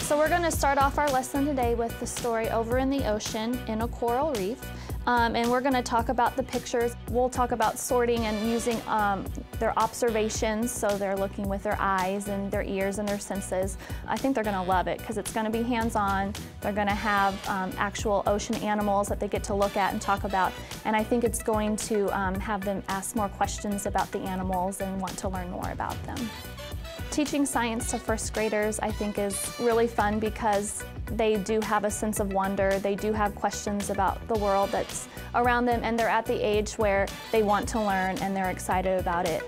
So we're going to start off our lesson today with the story Over in the Ocean in a Coral Reef. And we're going to talk about the pictures. We'll talk about sorting and using their observations, so they're looking with their eyes and their ears and their senses. I think they're going to love it because it's going to be hands-on. They're going to have actual ocean animals that they get to look at and talk about. And I think it's going to have them ask more questions about the animals and want to learn more about them. Teaching science to first graders, I think, is really fun because they do have a sense of wonder. They do have questions about the world that's around them, and they're at the age where they want to learn and they're excited about it.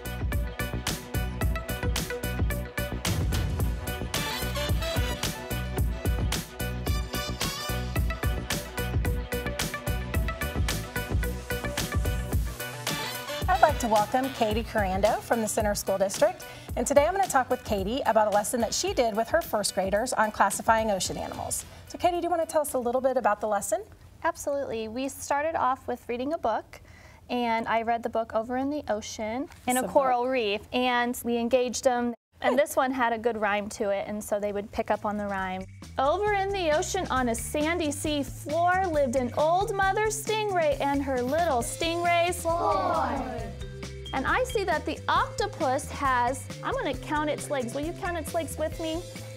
I'd like to welcome Katie Curando from the Center School District. And today I'm going to talk with Katie about a lesson that she did with her first graders on classifying ocean animals. So Katie, do you want to tell us a little bit about the lesson? Absolutely. We started off with reading a book, and I read the book Over in the Ocean in a Coral Reef, and we engaged them. And this one had a good rhyme to it, and so they would pick up on the rhyme. Over in the ocean on a sandy sea floor lived an old mother stingray and her little stingrays. 4. And I see that the octopus has, I'm going to count its legs. Will you count its legs with me?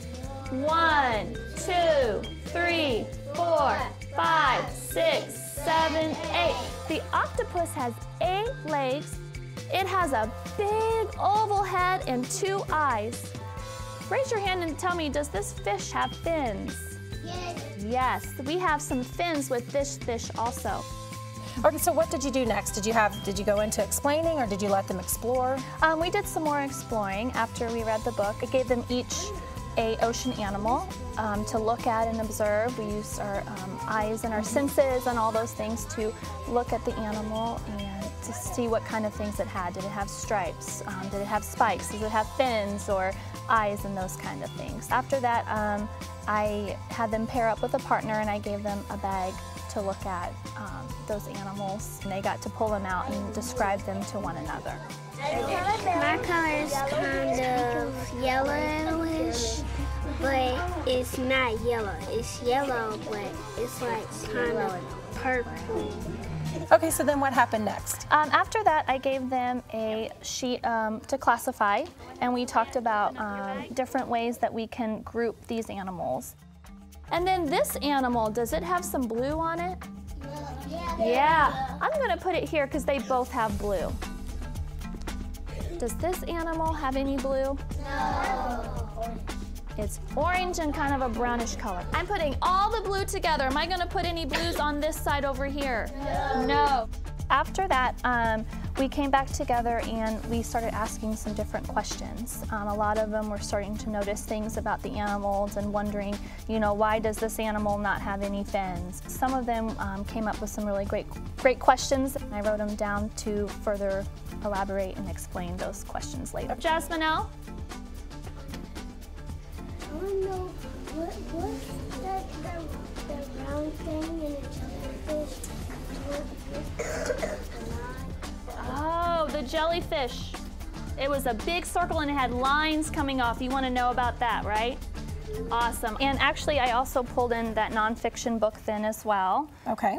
1, 2, 3, 4, 5, 6, 7, 8. The octopus has 8 legs. It has a big oval head and 2 eyes. Raise your hand and tell me, does this fish have fins? Yes. Yes, we have some fins with this fish also. Okay, so what did you do next? Did you go into explaining, or did you let them explore? We did some more exploring after we read the book. I gave them each an ocean animal to look at and observe. We used our eyes and our senses and all those things to look at the animal and to see what kind of things it had. Did it have stripes? Did it have spikes? Does it have fins or eyes and those kind of things? After that, I had them pair up with a partner, and I gave them a bag to look at those animals, and they got to pull them out and describe them to one another. My color is kind of yellowish, but it's not yellow. It's yellow, but it's like kind of purple. Okay, so then what happened next? After that, I gave them a sheet to classify, and we talked about different ways that we can group these animals. And then this animal, does it have some blue on it? Yeah. I'm going to put it here because they both have blue. Does this animal have any blue? No. It's orange and kind of a brownish color. I'm putting all the blue together. Am I going to put any blues on this side over here? No. After that, we came back together and we started asking some different questions. A lot of them were starting to notice things about the animals and wondering, you know, why does this animal not have any fins? Some of them came up with some really great questions. I wrote them down to further elaborate and explain those questions later. Jasmine L? I want to know what's the round thing in a jellyfish? Oh, the jellyfish. It was a big circle and it had lines coming off. You want to know about that, right? Awesome. And actually, I also pulled in that nonfiction book then as well. Okay.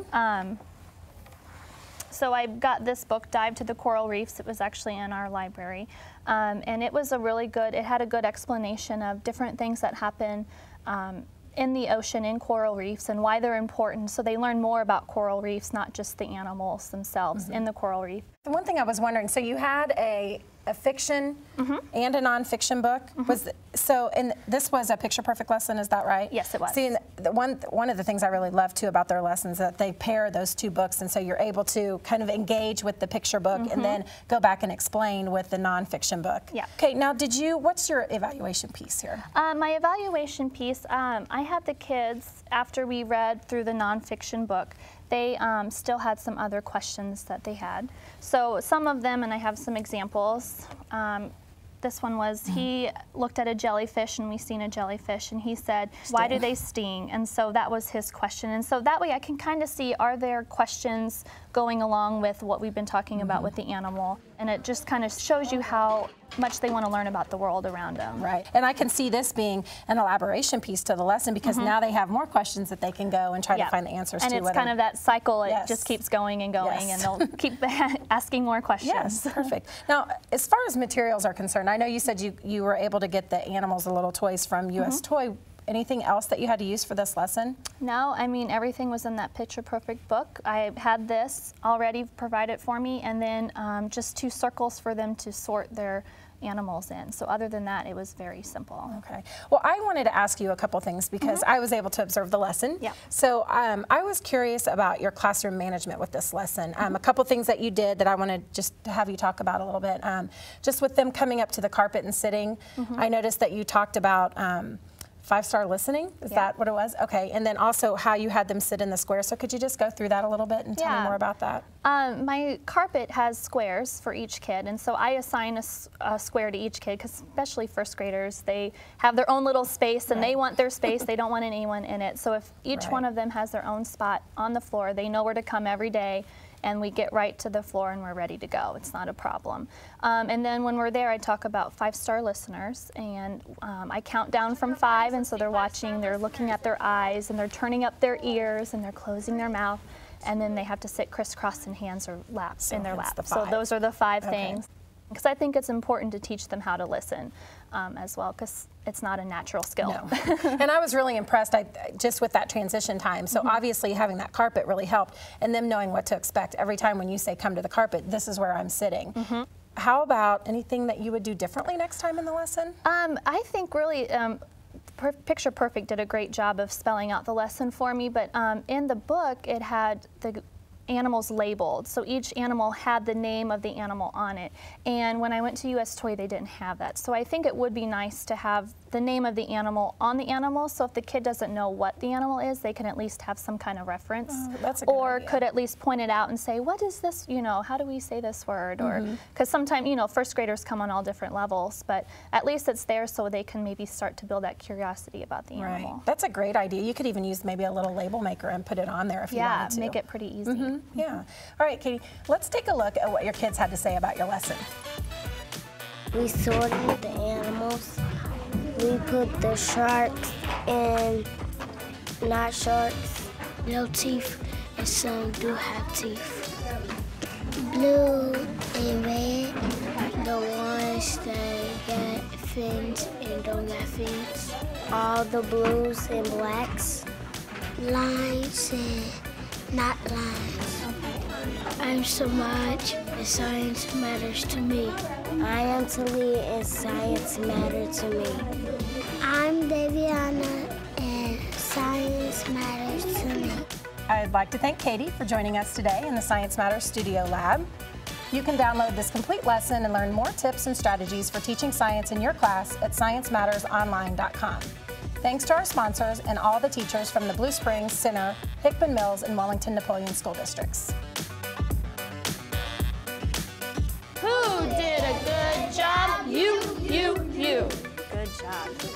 So I got this book, Dive to the Coral Reefs. It was actually in our library. And it was it had a good explanation of different things that happen in the ocean, in coral reefs, and why they're important. So they learn more about coral reefs, not just the animals themselves in the coral reef. The one thing I was wondering, so you had a fiction and a nonfiction book. And this was a picture perfect lesson, is that right? Yes, it was. See, one of the things I really love too about their lessons is that they pair those 2 books, and so you're able to kind of engage with the picture book and then go back and explain with the nonfiction book. Yeah. Okay, now what's your evaluation piece here? My evaluation piece, I had the kids, after we read through the nonfiction book, they still had some other questions that they had. So some of them, and I have some examples, this one was, he looked at a jellyfish, and we seen a jellyfish, and he said, why do they sting? And so that was his question. And so that way I can kind of see, are there questions going along with what we've been talking about with the animal. And it just kind of shows you how much they want to learn about the world around them. Right. And I can see this being an elaboration piece to the lesson because now they have more questions that they can go and try to find the answers to. And it's kind of that cycle. It Yes. just keeps going and going, Yes. and they'll keep asking more questions. Yes, perfect. Now, as far as materials are concerned, I know you said you were able to get the animals, the little toys from US Toy. Anything else that you had to use for this lesson? No, I mean, everything was in that Picture Perfect book. I had this already provided for me, and then just 2 circles for them to sort their animals in. So other than that, it was very simple. Okay. Well, I wanted to ask you a couple things because I was able to observe the lesson. Yeah. So I was curious about your classroom management with this lesson. A couple things that you did that I want to just have you talk about a little bit. Just with them coming up to the carpet and sitting, I noticed that you talked about 5-star listening. Is that what it was? Okay. And then also how you had them sit in the square. So could you just go through that a little bit and tell me more about that? My carpet has squares for each kid, and so I assign a square to each kid, because especially first graders, they have their own little space, and they want their space. They don't want anyone in it. So if each one of them has their own spot on the floor, they know where to come every day, and we get right to the floor and we're ready to go. It's not a problem. And then when we're there, I talk about 5-star listeners, and I count down from 5, and so they're watching, they're looking at their eyes, and they're turning up their ears, and they're closing their mouth, and then they have to sit crisscross in hands or laps in their lap. So those are the 5 things. Because I think it's important to teach them how to listen as well, because it's not a natural skill. No. And I was really impressed just with that transition time. So obviously having that carpet really helped, and them knowing what to expect every time when you say come to the carpet, this is where I'm sitting. How about anything that you would do differently next time in the lesson? I think really Picture Perfect did a great job of spelling out the lesson for me, but in the book it had the animals labeled, so each animal had the name of the animal on it, and when I went to US Toy they didn't have that. So I think it would be nice to have the name of the animal on the animal, so if the kid doesn't know what the animal is, they can at least have some kind of reference. That's a good or idea. could at least point it out and say, what is this, you know, how do we say this word? Or because sometimes, you know, first graders come on all different levels, but at least it's there so they can maybe start to build that curiosity about the animal. Right. That's a great idea. You could even use maybe a little label maker and put it on there if you wanted to. Yeah, make it pretty easy. Yeah. All right, Katie, let's take a look at what your kids had to say about your lesson. We sorted the animals. We put the sharks and not sharks, no teeth, and some do have teeth. Blue and red, the ones that got fins and don't got fins. All the blues and blacks, lines and not lines. I'm Samaj, and science matters to me. I am Talia, and science matters to me. I'm Daviana, and science matters to me. I'd like to thank Katie for joining us today in the Science Matters Studio Lab. You can download this complete lesson and learn more tips and strategies for teaching science in your class at ScienceMattersOnline.com. Thanks to our sponsors and all the teachers from the Blue Springs, Center, Hickman Mills, and Wellington Napoleon School Districts. Who did a good job? You. Good job.